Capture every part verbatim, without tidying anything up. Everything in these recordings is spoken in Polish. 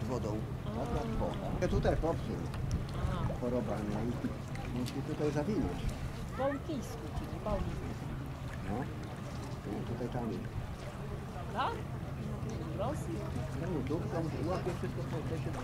wodą. Tak jak woda. Ja tutaj popsuł. Choroba, no i musi tutaj zawinąć. Bałtyjsku, czyli Bałtyk. No. No tutaj tam. Tak? W Rosji? No tu tam łapie wszystko po to się...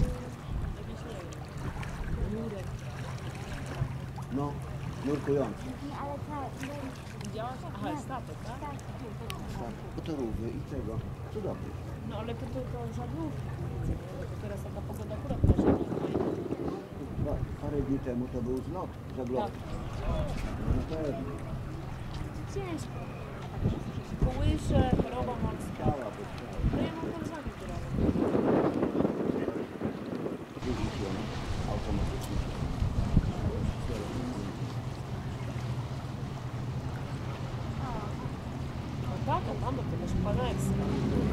Murek. No, nurkujący. Nie, ale ta... Widziałaś? Aha, jest statek, tak? Tak, Tak, motorówki i tego. Cudownie. No ale to tylko żaglówki. Bo teraz taka pogoda akurat na żaglówki. Dwa, parę dni temu to był zlot żaglowski. No pewnie. ciężko. Kołysze, choroba morska. Stała, bo stała. No ja mam koleżanki, które robią. Budzi się automatycznie. No tak, a tam do tego szpana ekstra.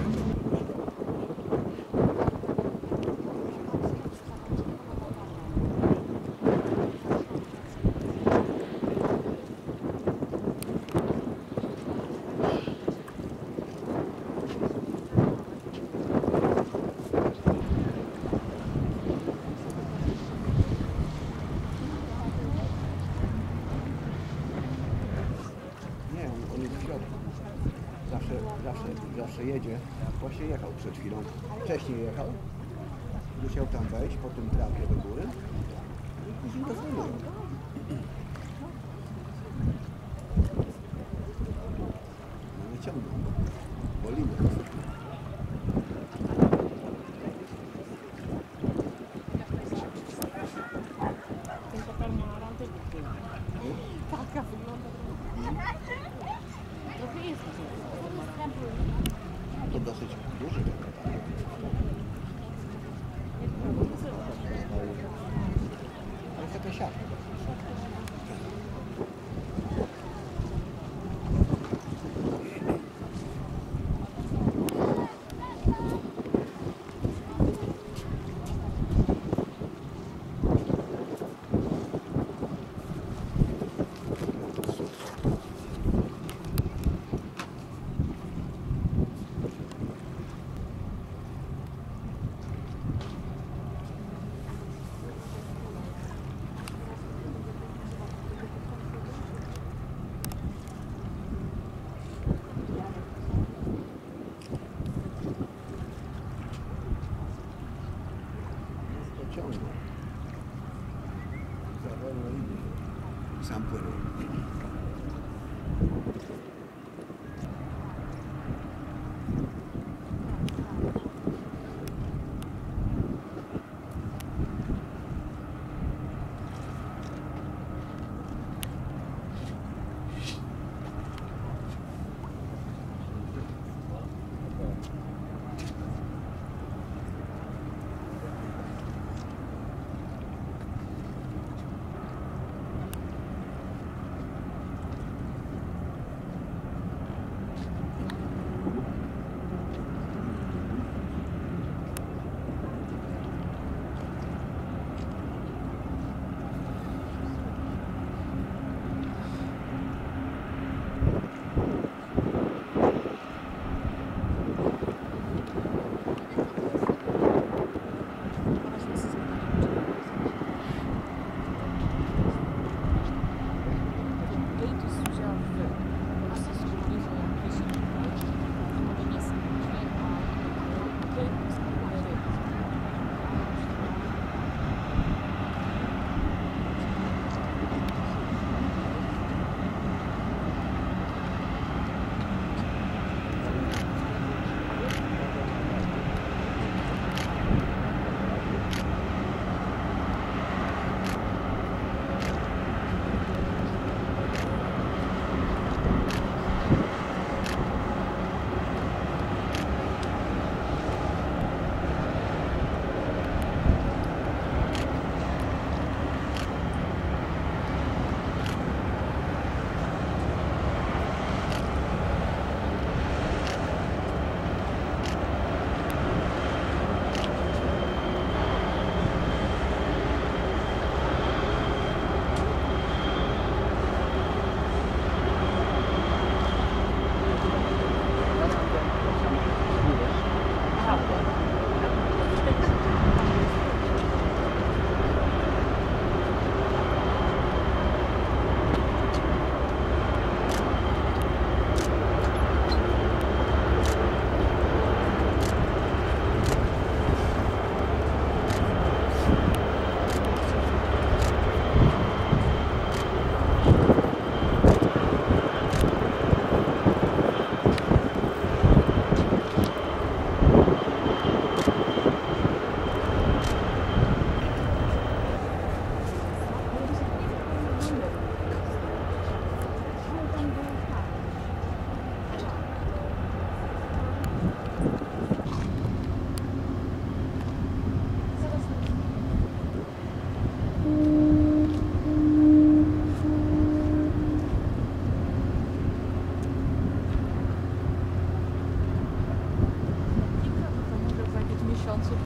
Nie, on, on jest w środku. Zawsze, zawsze, zawsze jedzie. Właśnie jechał przed chwilą. Wcześniej jechał. Musiał tam wejść po tym trapie do góry. I później go zwolnił. No wyciągnął.